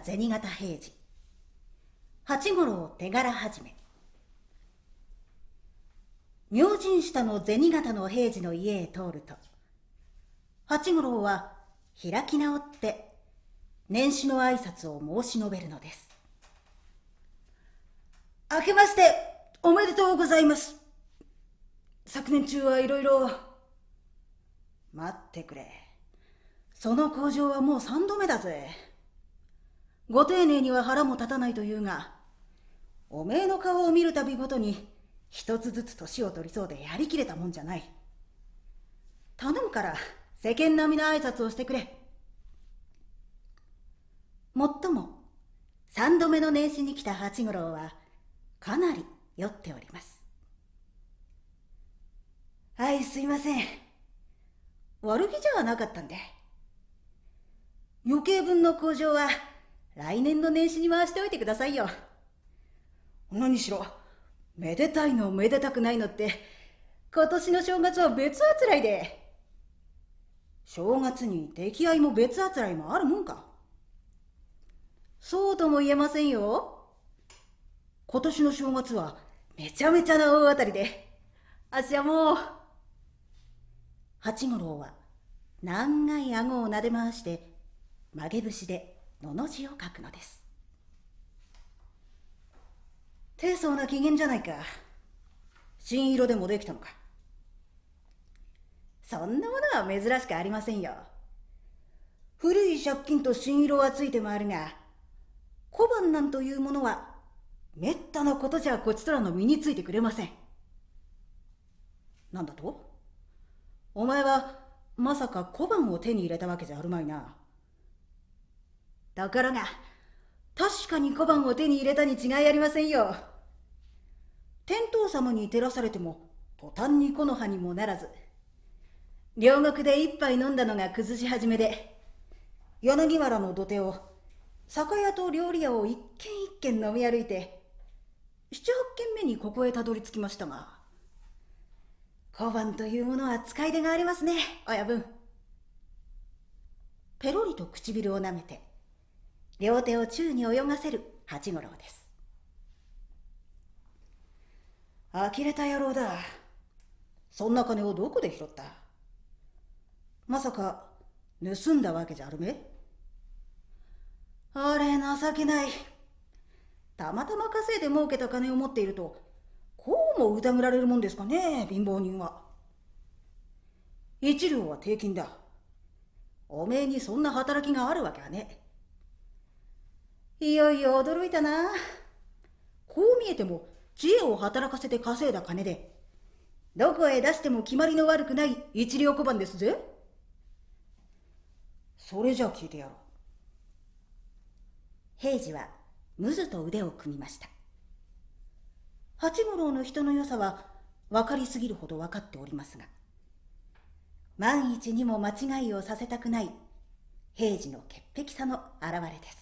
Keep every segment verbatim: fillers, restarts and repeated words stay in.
銭形平次、八五郎手柄始め。明神下の銭形の平次の家へ通ると、八五郎は開き直って年始の挨拶を申し述べるのです。明けましておめでとうございます。昨年中はいろいろ。待ってくれ。その口上はもう三度目だぜ。ご丁寧には腹も立たないというが、おめえの顔を見るたびごとに一つずつ年を取りそうでやりきれたもんじゃない。頼むから世間並みの挨拶をしてくれ。もっとも三度目の年始に来た八五郎はかなり酔っております。はい、すいません。悪気じゃなかったんで。余計分の口上は来年の年始に回しておいてくださいよ。何しろめでたいのめでたくないのって今年の正月は別あつらいで。正月に出来合いも別あつらいもあるもんか。そうとも言えませんよ。今年の正月はめちゃめちゃな大当たりで、あっしはもう。八五郎は長い顎をなで回して曲げ節でのの字を書くのです。低層な機嫌じゃないか。新色でもできたのか。そんなものは珍しくありませんよ。古い借金と新色はついて回るが、小判なんというものはめったなことじゃこちとらの身についてくれません。なんだと？お前はまさか小判を手に入れたわけじゃあるまいな。ところが確かに小判を手に入れたに違いありませんよ。天道様に照らされても途端に木の葉にもならず、両国で一杯飲んだのが崩し始めで、柳原の土手を酒屋と料理屋を一軒一軒飲み歩いて七八軒目にここへたどり着きましたが、小判というものは使い手がありますね、親分。ペロリと唇をなめて両手を宙に泳がせる八五郎です。呆れた野郎だ。そんな金をどこで拾った？まさか盗んだわけじゃあるめ？あれ情けない。たまたま稼いで儲けた金を持っているとこうも疑られるもんですかね、貧乏人は。一両は定金だ。おめえにそんな働きがあるわけはね。いよいよ驚いたな。こう見えても知恵を働かせて稼いだ金で、どこへ出しても決まりの悪くない一両小判ですぜ。それじゃ聞いてやろう。平次はむずと腕を組みました。八五郎の人の良さは分かりすぎるほど分かっておりますが、万一にも間違いをさせたくない平次の潔癖さの表れです。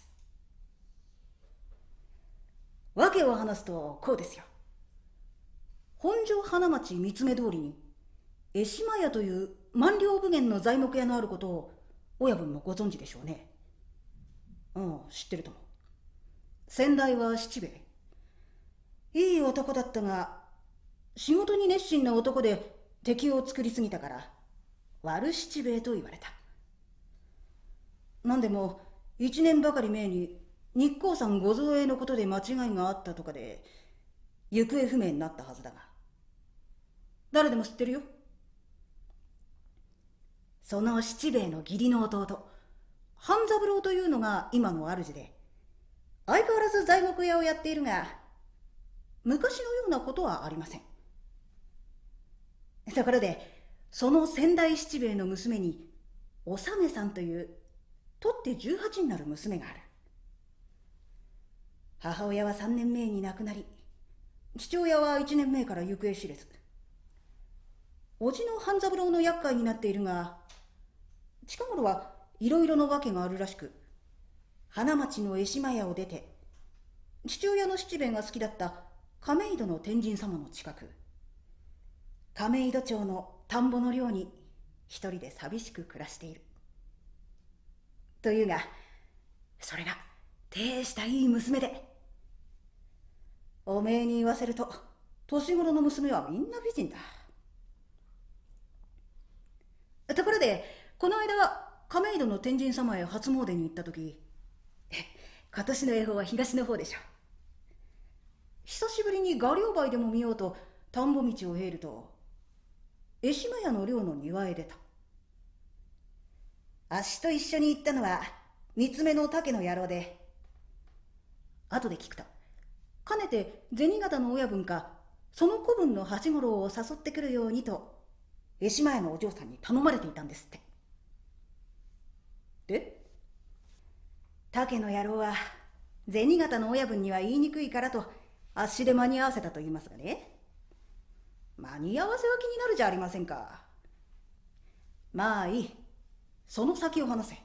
訳を話すとこうですよ。本所花町三つ目通りに江島屋という万両武元の材木屋のあることを親分もご存知でしょうね。うん、知ってるとも。先代は七兵衛。いい男だったが、仕事に熱心な男で敵を作りすぎたから悪七兵衛と言われた。なんでも一年ばかり前に日光山ご造営のことで間違いがあったとかで行方不明になったはずだが、誰でも知ってるよ。その七兵衛の義理の弟半三郎というのが今の主で、相変わらず材木屋をやっているが、昔のようなことはありません。ところでその先代七兵衛の娘におさめさんというとって十八になる娘がある。母親は三年前に亡くなり、父親は一年前から行方知れず。叔父の半三郎の厄介になっているが、近頃はいろいろの訳があるらしく、花町の江島屋を出て父親の七兵衛が好きだった亀戸の天神様の近く、亀戸町の田んぼの寮に一人で寂しく暮らしている。というが、それがてしたいい娘で。おめえに言わせると年頃の娘はみんな美人だ。ところでこの間亀戸の天神様へ初詣に行った時、今年の恵方は東の方でしょ。久しぶりに画寮梅でも見ようと田んぼ道を経ると、江島屋の寮の庭へ出た。あっしと一緒に行ったのは三つ目の竹の野郎で、後で聞くとかねて銭形の親分かその子分の八五郎を誘ってくるようにと江島屋のお嬢さんに頼まれていたんですって。で、竹の野郎は銭形の親分には言いにくいからとあっしで間に合わせたと言いますがね。間に合わせは気になるじゃありませんか。まあいい、その先を話せ。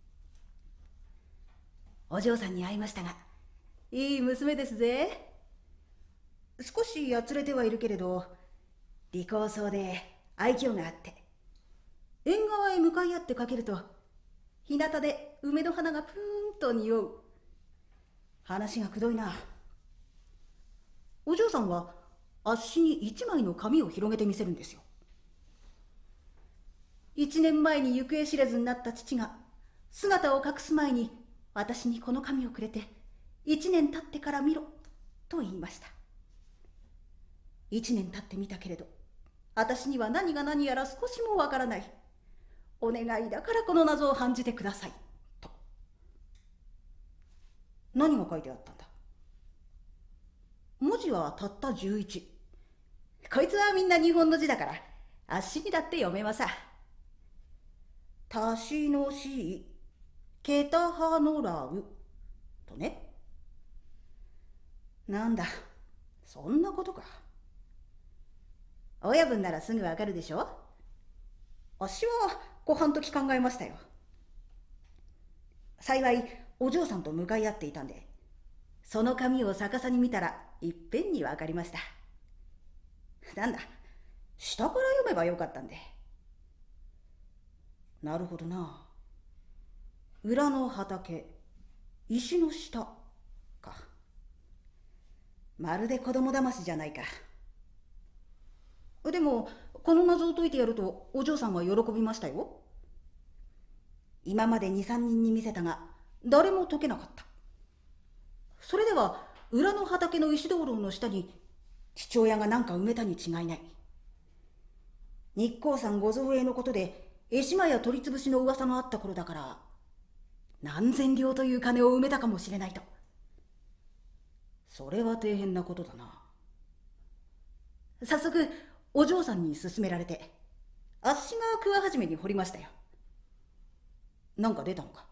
お嬢さんに会いましたが、いい娘ですぜ。少しやつれてはいるけれど、利口そうで愛嬌があって、縁側へ向かい合ってかけると日向で梅の花がプーンと匂う。話がくどいな。お嬢さんはあっしに一枚の紙を広げてみせるんですよ。一年前に行方知れずになった父が姿を隠す前に私にこの紙をくれて、一年経ってから見ろと言いました。一年経ってみたけれど、私には何が何やら少しもわからない。お願いだからこの謎を判じてくださいと。何が書いてあったんだ。文字はたったじゅういち。こいつはみんな日本の字だからあっしにだって読めまさ。たしのしいけたはのらうとね。なんだ、そんなことか。親分ならすぐわかるでしょ。あっしはごはんとき考えましたよ。幸いお嬢さんと向かい合っていたんで、その紙を逆さに見たらいっぺんにわかりました。なんだ、下から読めばよかったんで。なるほどな。裏の畑、石の下か。まるで子供だましじゃないか。でもこの謎を解いてやるとお嬢さんは喜びましたよ。今まで二三人に見せたが誰も解けなかった。それでは裏の畑の石灯籠の下に父親が何か埋めたに違いない。日光山ご造営のことで江島屋取り潰しの噂のあった頃だから、何千両という金を埋めたかもしれないと。それは大変なことだな。早速お嬢さんに勧められてあっしが桑始めに掘りましたよ。なんか出たのか。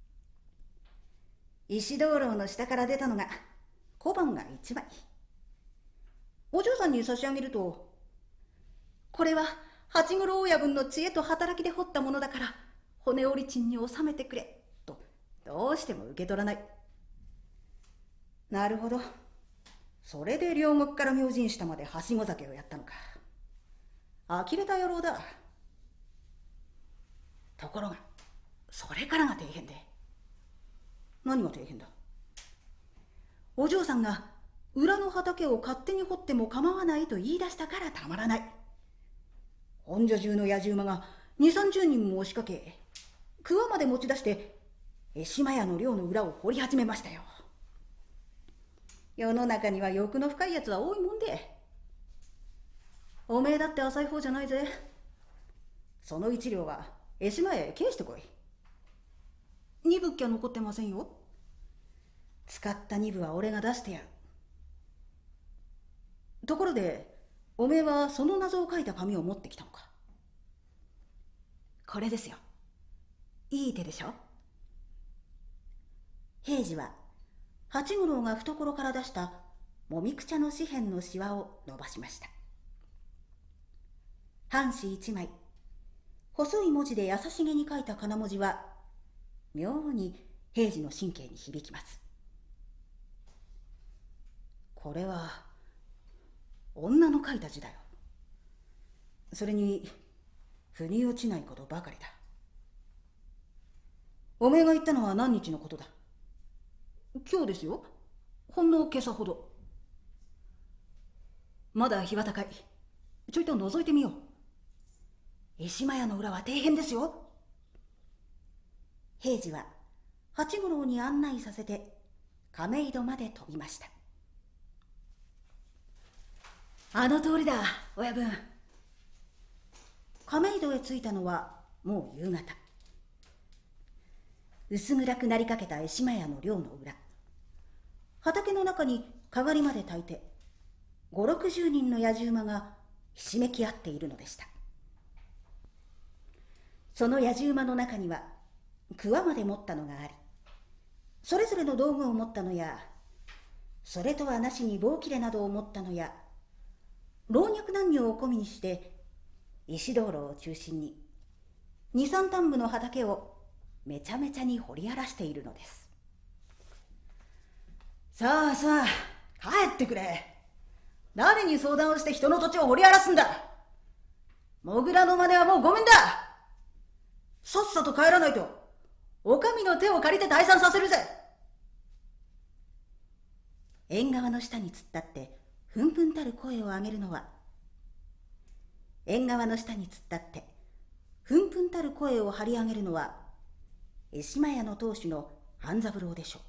石灯籠の下から出たのが小判が一枚。お嬢さんに差し上げると、これは八五郎親分の知恵と働きで掘ったものだから骨折り賃に納めてくれとどうしても受け取らない。なるほど、それで両国から明神下まではしご酒をやったのか。呆れた野郎だ。ところがそれからが大変で。何が大変だ。お嬢さんが裏の畑を勝手に掘っても構わないと言い出したからたまらない。本所中の野獣馬が二三十人も押しかけ、桑まで持ち出して江島屋の寮の裏を掘り始めましたよ。世の中には欲の深いやつは多いもんで。おめえだって浅い方じゃないぜ。その一両は江島屋へ返してこい。二分っきゃ残ってませんよ。使った二分は俺が出してやる。ところでおめえはその謎を書いた紙を持ってきたのか。これですよ。いい手でしょ。平次は八五郎が懐から出したもみくちゃの紙片のしわを伸ばしました。半紙一枚、細い文字で優しげに書いた金文字は妙に平次の神経に響きます。これは女の書いた字だよ。それに腑に落ちないことばかりだ。おめえが言ったのは何日のことだ。 今日ですよ。ほんの今朝ほど。まだ日は高い。ちょいと覗いてみよう。石間屋の裏は底辺ですよ。平次は八五郎に案内させて亀戸まで飛びました。あの通りだ、親分。亀戸へ着いたのはもう夕方。薄暗くなりかけた石間屋の寮の裏。畑の中にかがりまで焚いて、五六十人の野じ馬がひしめき合っているのでした。その野じ馬の中には桑まで持ったのがあり、それぞれの道具を持ったのや、それとはなしに棒切れなどを持ったのや、老若男女を込みにして石灯籠を中心に二三反部の畑をめちゃめちゃに掘り荒らしているのです。さあさあ、帰ってくれ。誰に相談をして人の土地を掘り荒らすんだ。モグラの真似はもうごめんだ。さっさと帰らないとお上の手を借りて退散させるぜ。縁側の下に突っ立ってふんふんたる声を上げるのは縁側の下に突っ立ってふんふんたる声を張り上げるのは石間屋の当主の半三郎でしょう。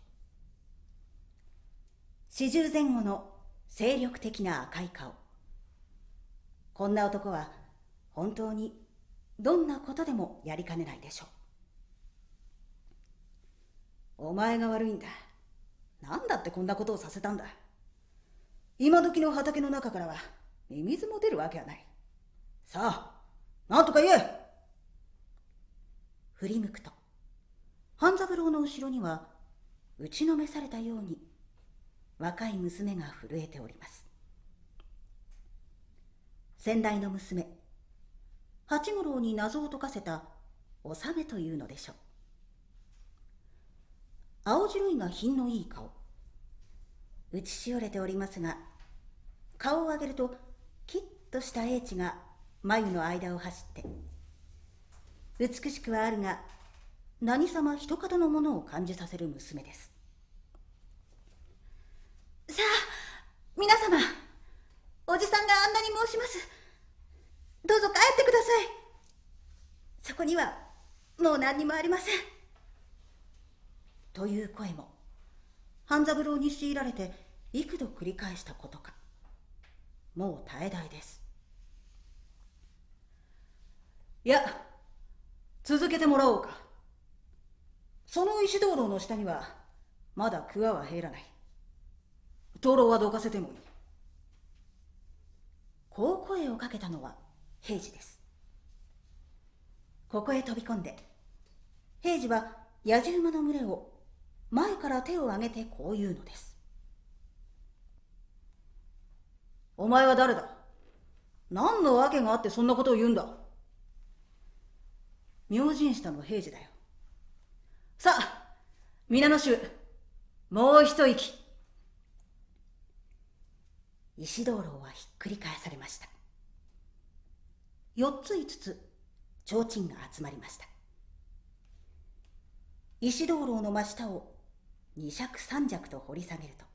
四十前後の精力的な赤い顔。こんな男は本当にどんなことでもやりかねないでしょう。お前が悪いんだ。なんだってこんなことをさせたんだ。今時の畑の中からはミミズも出るわけはない。さあ、なんとか言え。振り向くと半三郎の後ろには打ちのめされたように若い娘が震えております。先代の娘、八五郎に謎を解かせた納めというのでしょう。青白いが品のいい顔。打ちしおれておりますが、顔を上げるときっとした英知が眉の間を走って、美しくはあるが何様一方のものを感じさせる娘です。さあ皆様、おじさんがあんなに申します。どうぞ帰ってください。そこにはもう何にもありません。という声も半三郎に強いられて幾度繰り返したことか、もう絶え絶えです。いや、続けてもらおうか。その石灯籠の下にはまだ桑は入らない。灯籠はどかせてもいい。こう声をかけたのは平次です。ここへ飛び込んで平次は野じ馬の群れを前から手を挙げてこう言うのです。お前は誰だ。何の訳があってそんなことを言うんだ。明神下の平次だよ。さあ皆の衆、もう一息。石灯籠はひっくり返されました。四つ五つ提灯が集まりました。石灯籠の真下を二尺三尺と掘り下げる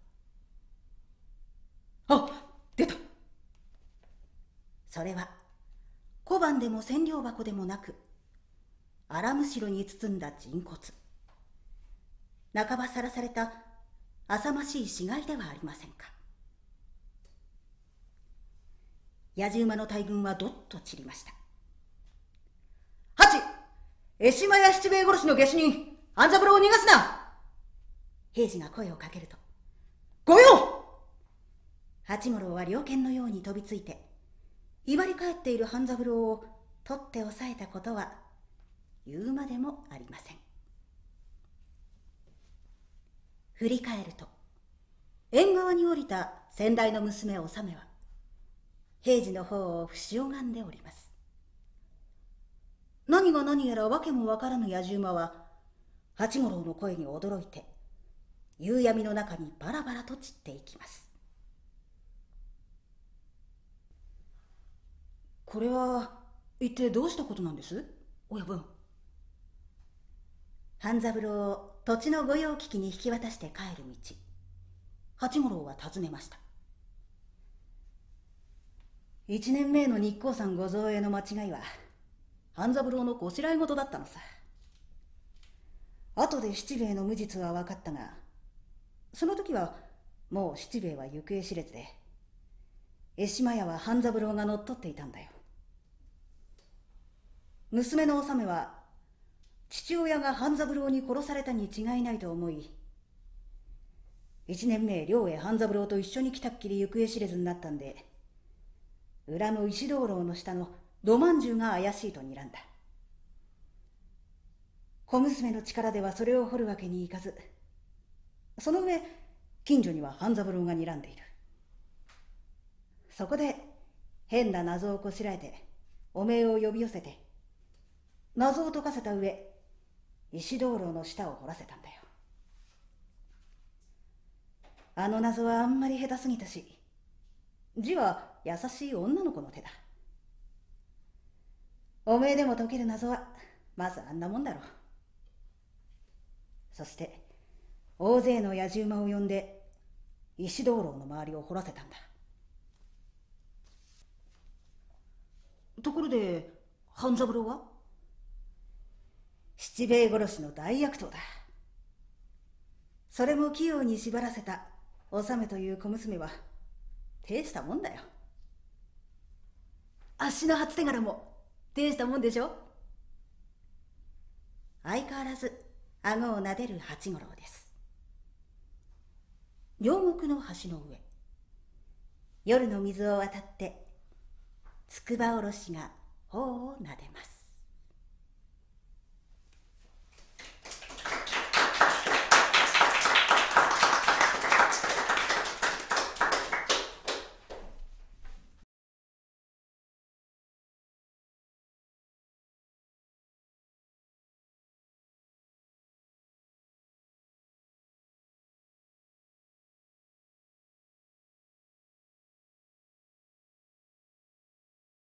と、あ、出た。それは小判でも千両箱でもなく、荒むしろに包んだ人骨。半ばさらされた浅ましい死骸ではありませんか。野じ馬の大軍はどっと散りました。八、江島屋七兵衛殺しの下手人半三郎を逃がすな。平次が声をかけると、ご用。八五郎は猟犬のように飛びついて威張り返っている半三郎を取って押さえたことは言うまでもありません。振り返ると縁側に降りた先代の娘納めは平次の方を不死拝んでおります。何が何やら訳もわからぬ野じ馬は八五郎の声に驚いて夕闇の中にバラバラと散っていきます。これは一体どうしたことなんです、親分。 半三郎を土地の御用聞きに引き渡して帰る道、八五郎は尋ねました。一年前の日光山御蔵への間違いは半三郎のこしらえ事だったのさ。後で七兵衛の無実は分かったが、その時はもう七兵衛は行方知れずで、江島屋は半三郎が乗っ取っていたんだよ。娘の納めは父親が半三郎に殺されたに違いないと思い、一年前寮へ半三郎と一緒に来たっきり行方知れずになったんで、裏の石灯籠の下の土まんじゅうが怪しいと睨んだ。小娘の力ではそれを掘るわけにいかず、その上近所には半三郎が睨んでいる。そこで変な謎をこしらえておめえを呼び寄せて、謎を解かせた上、石灯籠の下を掘らせたんだよ。あの謎はあんまり下手すぎたし、字は優しい女の子の手だ。おめえでも解ける謎はまずあんなもんだろう。そして大勢の野じ馬を呼んで石灯籠の周りを掘らせたんだ。ところで半三郎は？七兵衛殺しの大悪党だ。それも器用に縛らせた納めという小娘は大したもんだよ。あっしの初手柄も大したもんでしょ。相変わらず顎を撫でる八五郎です。両国の橋の上、夜の水を渡って筑波おろしが頬を撫でます。